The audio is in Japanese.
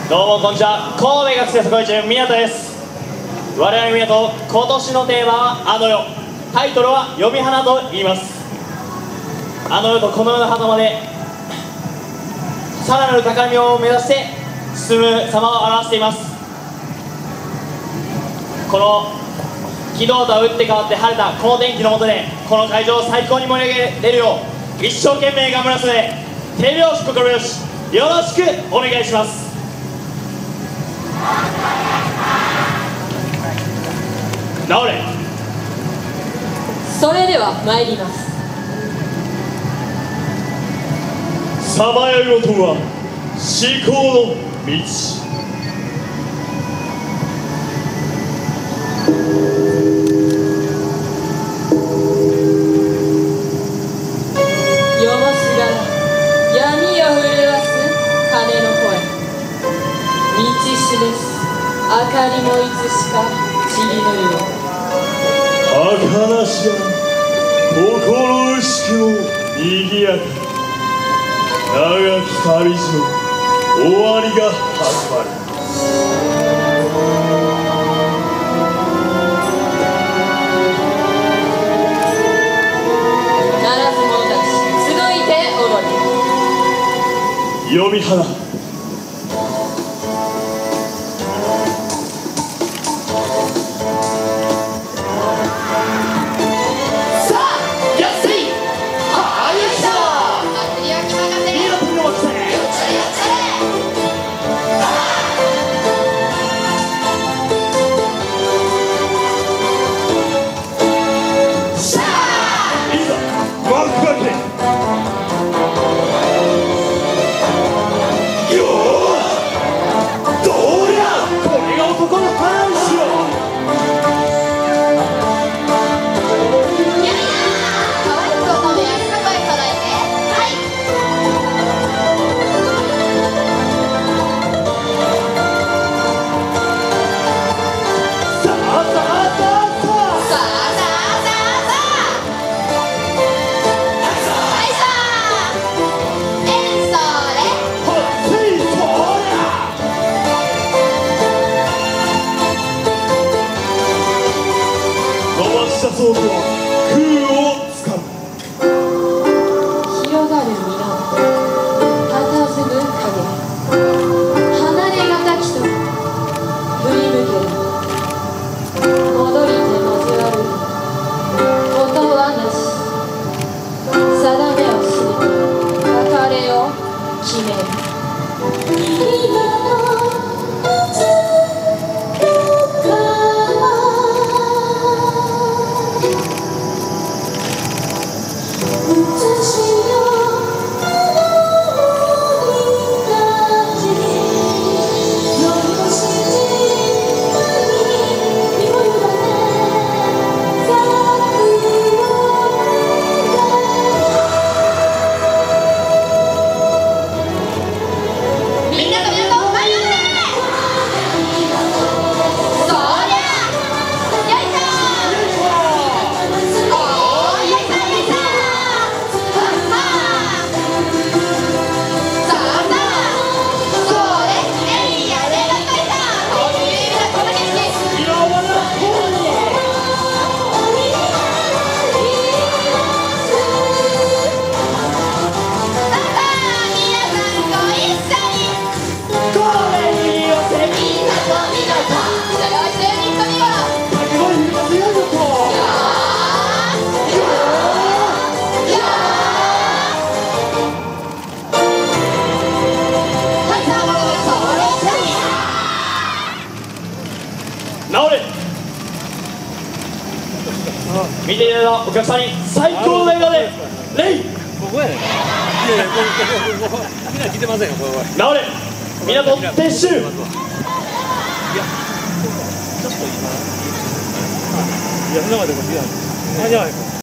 どうもこんにちは。神戸学生福井中宮田です。我々宮田、今年のテーマはあの世。タイトルは読み花と言います。あの世とこの世の狭間でさらなる高みを目指して進む様を表しています。この昨日とは打って変わって晴れたこの天気の下でこの会場を最高に盛り上げれるよう一生懸命頑張りますので、手拍子心拍子よろしくお願いします。治れ。 それでは参ります。 さまよい音は至高の道。 夜もすがら闇を震わす鐘の声、道示す明かりもいつしか散りぬるよう。 儚しや心うしくもにぎやか、長き旅路の終わりが始まる。 ならず者たち集いて踊り、 読み花。そうとは空をつかむ。 広がる港、佇む影、離れがたきと振り向ける。戻りて交わることはなし。定めを知り別れを決める。 見ていただいたお客さんに最高の笑顔で礼。 ここやねん。いやいや、ここみんな聞いてませんよ、これ。 治れ。港撤収。いや、ちょっと今。いや、そんなまでも違う。あ、じゃあ。